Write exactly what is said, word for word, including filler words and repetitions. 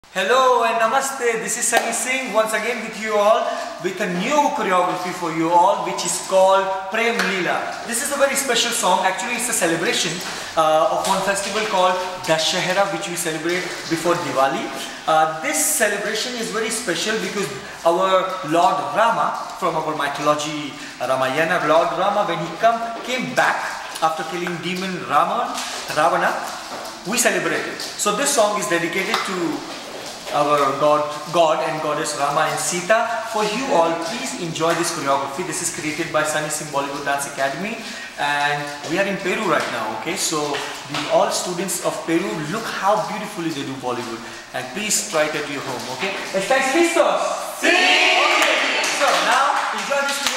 Hello and namaste, this is Sunny Singh once again with you all with a new choreography for you all, which is called Prem Leela. This is a very special song. Actually it's a celebration uh, of one festival called Dussehra, which we celebrate before Diwali. Uh, this celebration is very special because our Lord Rama, from our mythology Ramayana, Lord Rama, when he come, came back after killing demon Rama, Ravana, we celebrated. So this song is dedicated to our God, God and Goddess Rama and Sita. For you all, please enjoy this choreography. This is created by Sunny Singh Bollywood Dance Academy, and we are in Peru right now. Okay, so the all students of Peru, look how beautifully they do Bollywood, and please try it at your home. Okay, ¿Estáis listos? Sí. Okay, so now enjoy this.